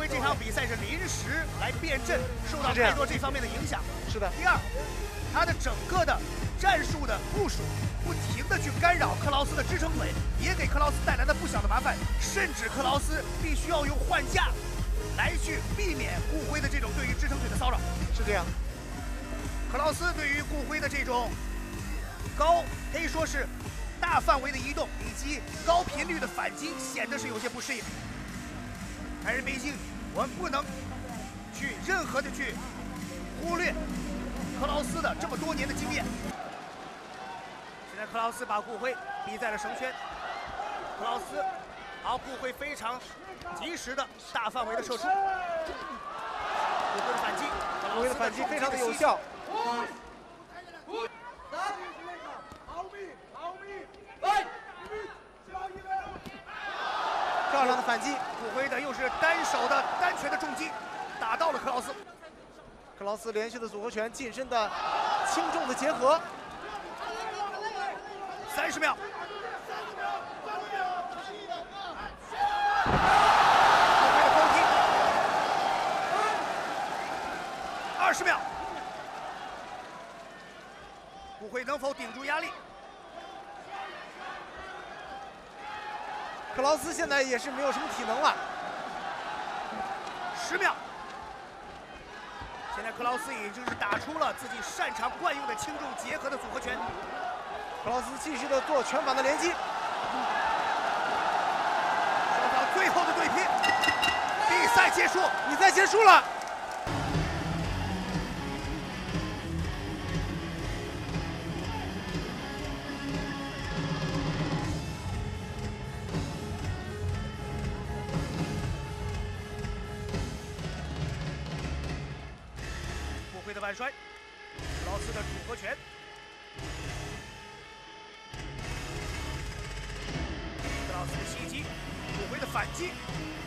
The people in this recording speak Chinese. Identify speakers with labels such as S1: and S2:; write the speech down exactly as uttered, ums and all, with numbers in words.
S1: 非这场比赛是临时来变阵，受到太多这方面的影响。
S2: 是的。
S1: 第二，他的整个的战术的部署，不停的去干扰克劳斯的支撑腿，也给克劳斯带来了不小的麻烦，甚至克劳斯必须要用换架来去避免顾辉的这种对于支撑腿的骚扰。
S2: 是这样。
S1: 克劳斯对于顾辉的这种高可以说是大范围的移动以及高频率的反击，显得是有些不适应。但是毕竟我们不能去任何的去忽略克劳斯的这么多年的经验。现在克劳斯把顾辉逼在了绳圈，克劳斯，好，顾辉非常及时的大范围的射出，顾辉的反击，
S2: 顾辉的反击非常的有效。漂亮的反击，
S1: 顾辉的又是单手的单拳的重击，打到了克劳斯。
S2: 克劳斯连续的组合拳，近身的轻重的结合。
S1: 三十秒。顾辉的勾踢。二十秒。顾辉能否顶住压力？
S2: 克劳斯现在也是没有什么体能了。
S1: 十秒。现在克劳斯已经是打出了自己擅长惯用的轻重结合的组合拳。
S2: 克劳斯继续的做拳法的连击。
S1: 双方最后的对拼，比赛结束，
S2: 比赛结束了。
S1: 顾辉的反摔，克劳斯的组合拳。克劳斯的袭击，顾辉的反击。